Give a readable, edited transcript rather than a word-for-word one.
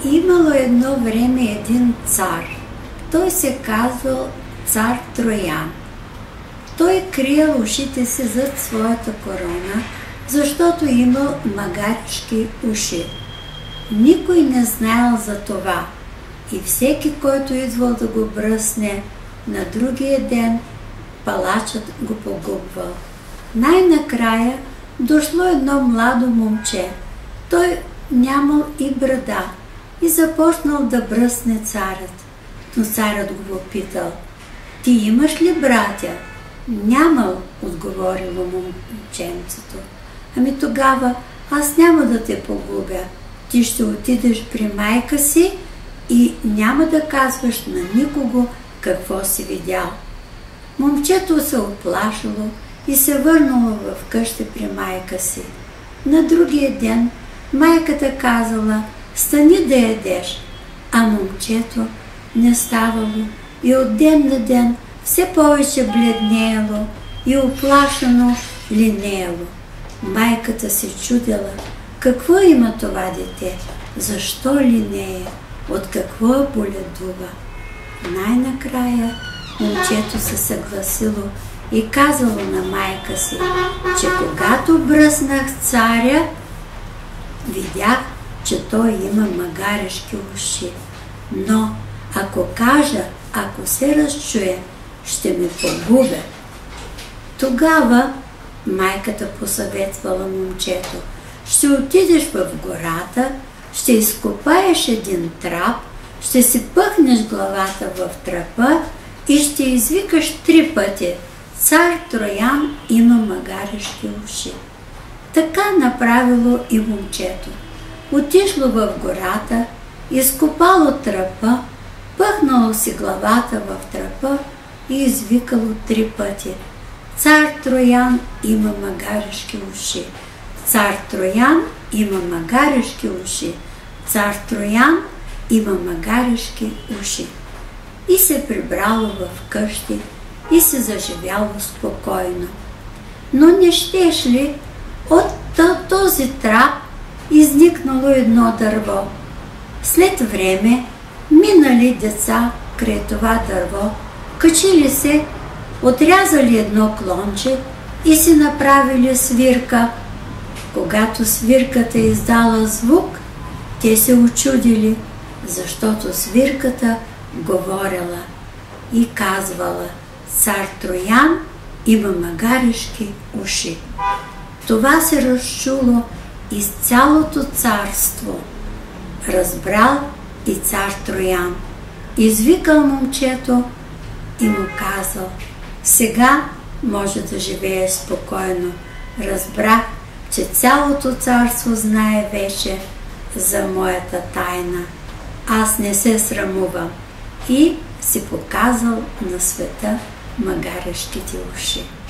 Имало едно време един цар. Той се казвал цар Троян. Той криел ушите си зад своята корона, защото имал магаришки уши. Никой не знаел за това и всеки, който идвал да го бръсне, на другия ден палачът го погубвал. Най-накрая дошло едно младо момче. Той нямал и брада и започнал да бръсне царят. Но царят го попитал: "Ти имаш ли братя?" "Нямал", отговорило момченцето. "Ами тогава аз няма да те погубя. Ти ще отидеш при майка си и няма да казваш на никого какво си видял." Момчето се оплашило и се върнало в къща при майка си. На другия ден майката казала: "Стани да ядеш", а момчето не ставало и от ден на ден все повече бледнеело и оплашено линеело. Майката се чудела какво има това дете, защо линее, от какво боледува. Най-накрая момчето се съгласило и казало на майка си, че когато бръснах царя, видях, че той има магарешки уши. Но ако се разчуе, ще ме погубя. Тогава майката посъветвала момчето: "Ще отидеш в гората, ще изкопаеш един трап, ще си пъхнеш главата в трапа и ще извикаш 3 пъти: цар Троян има магарешки уши." Така направило и момчето. Отишло в гората, изкопало трапа, пъхнало си главата в трапа и извикало 3 пъти: "Цар Троян има магарешки уши. Цар Троян има магарешки уши. Цар Троян има магарешки уши." И се прибрало в къщи и се заживяло спокойно. Но не щеш ли от този трап изникнало едно дърво. След време минали деца край това дърво, качили се, отрязали едно клонче и си направили свирка. Когато свирката издала звук, те се учудили, защото свирката говорила и казвала: "Цар Троян има магарешки уши." Това се разчуло из цялото царство. Разбрал и цар Троян. Извикал момчето и му казал: "Сега може да живее спокойно. Разбрах, че цялото царство знае вече за моята тайна. Аз не се срамувам." И си показал на света магарешките уши.